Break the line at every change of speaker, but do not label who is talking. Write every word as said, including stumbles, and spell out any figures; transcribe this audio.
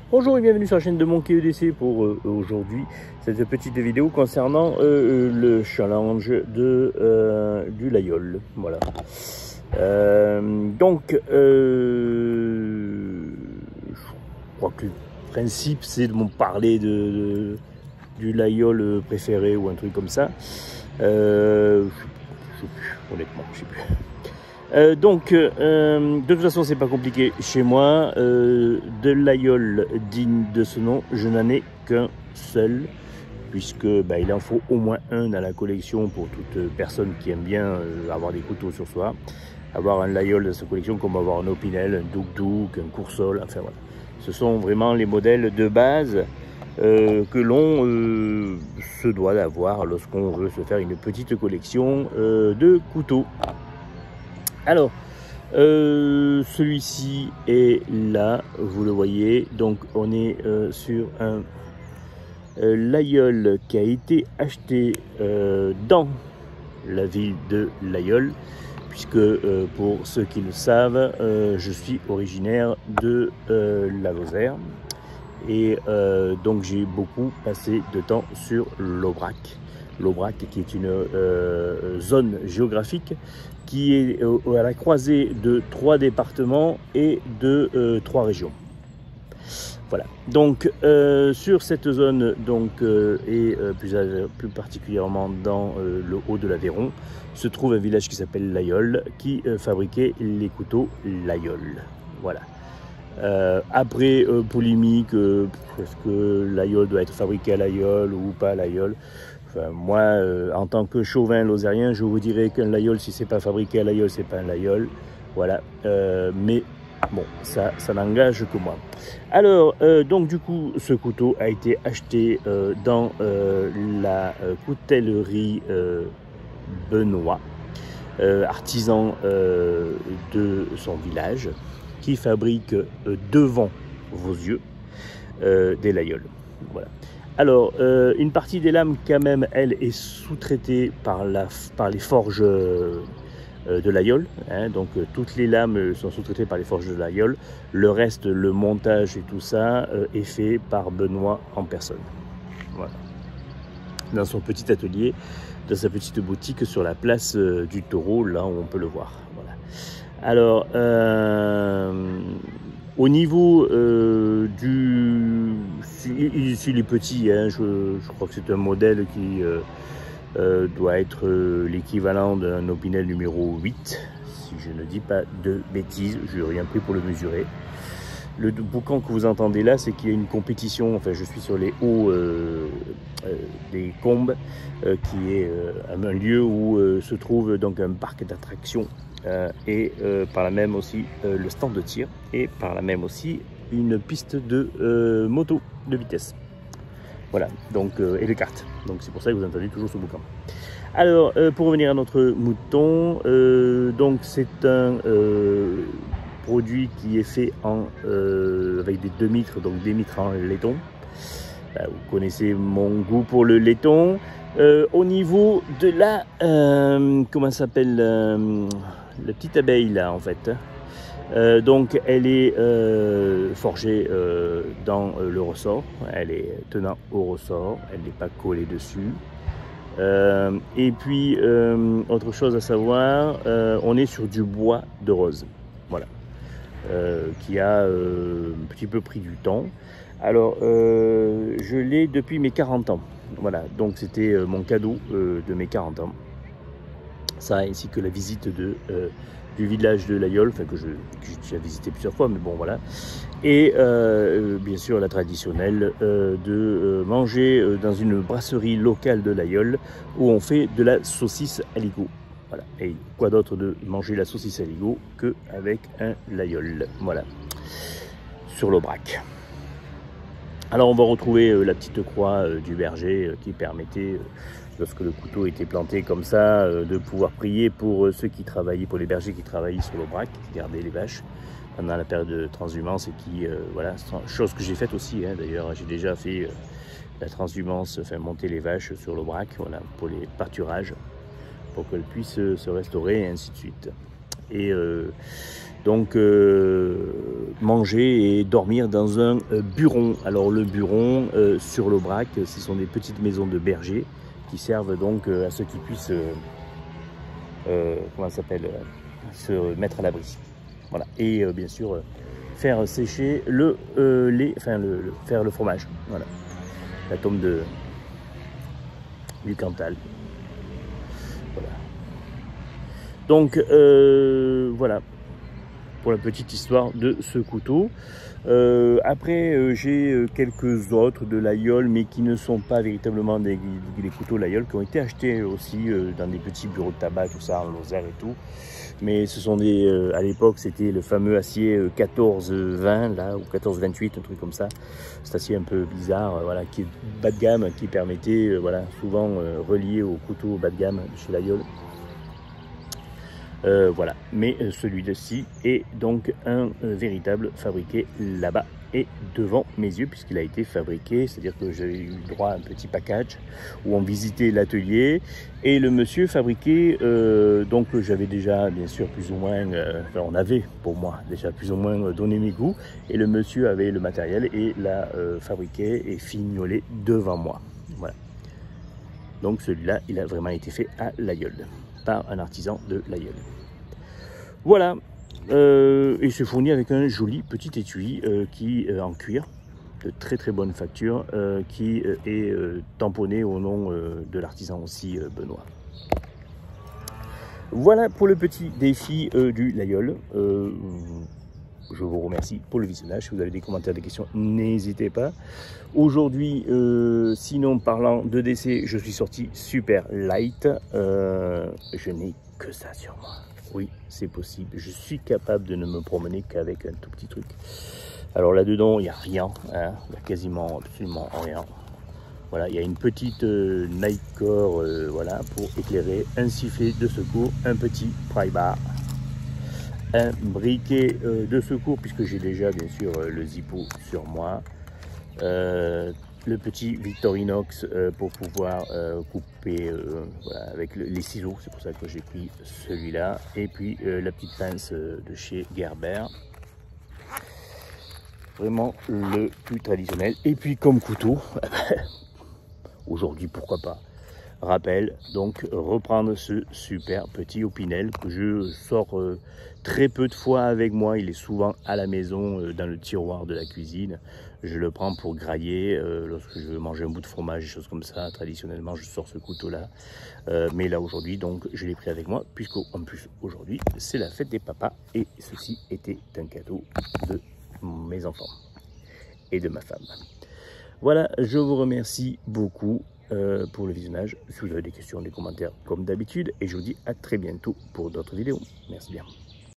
Bonjour et bienvenue sur la chaîne de Monkey E D C pour euh, aujourd'hui cette petite vidéo concernant euh, le challenge de, euh, du Layol. Voilà. Euh, donc, euh, je crois que le principe c'est de m'en parler de, de, du Layol préféré ou un truc comme ça. Euh, je sais plus, honnêtement, je sais plus. Euh, donc, euh, de toute façon, c'est pas compliqué chez moi. Euh, de Layol digne de ce nom, je n'en ai qu'un seul, puisque bah, il en faut au moins un dans la collection pour toute personne qui aime bien euh, avoir des couteaux sur soi. Avoir un Layol dans sa collection, comme avoir un Opinel, un Duk Duk, un Coursol, enfin voilà. Ce sont vraiment les modèles de base euh, que l'on euh, se doit d'avoir lorsqu'on veut se faire une petite collection euh, de couteaux. Alors, euh, celui-ci est là, vous le voyez, donc on est euh, sur un euh, Layol qui a été acheté euh, dans la ville de Layol, puisque euh, pour ceux qui le savent, euh, je suis originaire de euh, la Lozère, et euh, donc j'ai beaucoup passé de temps sur l'Aubrac. L'Aubrac qui est une euh, zone géographique qui est à la croisée de trois départements et de euh, trois régions. Voilà. Donc euh, sur cette zone, donc euh, et euh, plus, plus particulièrement dans euh, le haut de l'Aveyron, se trouve un village qui s'appelle Layol, qui euh, fabriquait les couteaux Layol. Voilà. Euh, après euh, polémique, euh, est-ce que Layol doit être fabriqué à Layol ou pas à Layol? Enfin, moi, euh, en tant que chauvin lozérien, je vous dirais qu'un Layol, si c'est pas fabriqué à Layol, c'est pas un Layol. Voilà. Euh, mais bon, ça, ça n'engage que moi. Alors, euh, donc du coup, ce couteau a été acheté euh, dans euh, la euh, coutellerie euh, Benoît, euh, artisan euh, de son village, qui fabrique euh, devant vos yeux euh, des Layol. Voilà. Alors, euh, une partie des lames, quand même, elle est sous-traitée par, la, par les forges euh, de Layol. Hein, donc, euh, toutes les lames sont sous-traitées par les forges de Layol. Le reste, le montage et tout ça, euh, est fait par Benoît en personne. Voilà. Dans son petit atelier, dans sa petite boutique sur la place euh, du Taureau, là où on peut le voir. Voilà. Alors, euh, au niveau euh, du... S'il est petit, hein, je, je crois que c'est un modèle qui euh, euh, doit être euh, l'équivalent d'un Opinel numéro huit, si je ne dis pas de bêtises, je n'ai rien pris pour le mesurer. Le boucan que vous entendez là, c'est qu'il y a une compétition, enfin je suis sur les hauts euh, euh, des Combes, euh, qui est euh, un lieu où euh, se trouve donc un parc d'attractions euh, et euh, par là même aussi euh, le stand de tir et par là même aussi une piste de euh, moto de vitesse. Voilà, donc euh, et les cartes. Donc c'est pour ça que vous entendez toujours ce boucan. Alors euh, pour revenir à notre mouton, euh, donc c'est un euh, produit qui est fait en, euh, avec des demi-mitres, donc des mitres en laiton. Bah, vous connaissez mon goût pour le laiton. Euh, au niveau de la, euh, comment ça s'appelle, euh, la petite abeille là en fait. Euh, donc elle est euh, forgée euh, dans euh, le ressort, elle est tenant au ressort, elle n'est pas collée dessus. Euh, et puis euh, autre chose à savoir, euh, on est sur du bois de rose, voilà, euh, qui a euh, un petit peu pris du temps. Alors euh, je l'ai depuis mes quarante ans, voilà, donc c'était euh, mon cadeau euh, de mes quarante ans, ça ainsi que la visite de euh, du village de Layol, enfin que je que j'ai visité plusieurs fois, mais bon voilà. Et euh, bien sûr la traditionnelle euh, de euh, manger euh, dans une brasserie locale de Layol où on fait de la saucisse aligot. Voilà. Et quoi d'autre de manger la saucisse aligot que avec un Layol. Voilà. Sur l'Aubrac. Alors on va retrouver euh, la petite croix euh, du berger euh, qui permettait, euh, lorsque le couteau était planté comme ça, euh, de pouvoir prier pour euh, ceux qui travaillaient, pour les bergers qui travaillaient sur l'Aubrac, qui gardaient les vaches pendant la période de transhumance et qui, euh, voilà, chose que j'ai faite aussi, hein, d'ailleurs, j'ai déjà fait euh, la transhumance, enfin monter les vaches sur l'Aubrac, voilà, pour les pâturages, pour qu'elles puissent euh, se restaurer et ainsi de suite. Et, euh, donc euh, manger et dormir dans un euh, buron. Alors le buron euh, sur l'Aubrac, ce sont des petites maisons de bergers qui servent donc euh, à ceux qui puissent, euh, euh, comment ça s'appelle, euh, se mettre à l'abri. Voilà. Et euh, bien sûr euh, faire sécher le euh, lait, enfin le, le, faire le fromage. Voilà. La tombe de du Cantal. Voilà. Donc euh, voilà pour la petite histoire de ce couteau. Euh, après euh, j'ai euh, quelques autres de Laguiole, mais qui ne sont pas véritablement des, des couteaux Laguiole, qui ont été achetés aussi euh, dans des petits bureaux de tabac, tout ça, en Lozère et tout. Mais ce sont des, euh, à l'époque c'était le fameux acier euh, quatorze vingt là, ou quatorze vingt-huit, un truc comme ça. Cet acier un peu bizarre, euh, voilà, qui est bas de gamme, qui permettait, euh, voilà, souvent euh, relié au couteau bas de gamme de chez Laguiole. Euh, voilà, mais euh, celui-ci est donc un euh, véritable fabriqué là-bas et devant mes yeux, puisqu'il a été fabriqué, c'est-à-dire que j'ai eu droit à un petit package où on visitait l'atelier et le monsieur fabriquait, euh, donc j'avais déjà bien sûr plus ou moins, euh, enfin on avait pour moi déjà plus ou moins donné mes goûts, et le monsieur avait le matériel et l'a euh, fabriqué et fignolé devant moi. Voilà. Donc celui-là, il a vraiment été fait à Laguiole, par un artisan de Laguiole. Voilà, euh, et c'est fourni avec un joli petit étui euh, qui euh, en cuir, de très très bonne facture, euh, qui euh, est euh, tamponné au nom euh, de l'artisan aussi euh, Benoît. Voilà pour le petit défi euh, du Laguiole. Euh, je vous remercie pour le visionnage. Si vous avez des commentaires, des questions, n'hésitez pas. Aujourd'hui, euh, sinon parlant de décès, je suis sorti super light. Euh, je n'ai que ça sur moi. Oui, c'est possible. Je suis capable de ne me promener qu'avec un tout petit truc. Alors là-dedans, il n'y a rien. Hein. Il n'y a quasiment absolument rien. Voilà, il y a une petite euh, Nightcore euh, voilà, pour éclairer, un sifflet de secours, un petit pry bar, un briquet euh, de secours, puisque j'ai déjà bien sûr euh, le Zippo sur moi. Euh, le petit Victorinox euh, pour pouvoir euh, couper euh, voilà, avec le, les ciseaux, c'est pour ça que j'ai pris celui-là, et puis euh, la petite pince euh, de chez Gerber, vraiment le plus traditionnel. Et puis comme couteau, aujourd'hui pourquoi pas, rappel, donc reprendre ce super petit Opinel que je sors euh, très peu de fois avec moi. Il est souvent à la maison euh, dans le tiroir de la cuisine. Je le prends pour grailler euh, lorsque je veux manger un bout de fromage, des choses comme ça. Traditionnellement je sors ce couteau là, euh, mais là aujourd'hui donc je l'ai pris avec moi, puisqu'en plus aujourd'hui c'est la fête des papas et ceci était un cadeau de mes enfants et de ma femme. Voilà, je vous remercie beaucoup euh, pour le visionnage. Si vous avez des questions, des commentaires comme d'habitude, et je vous dis à très bientôt pour d'autres vidéos. Merci bien.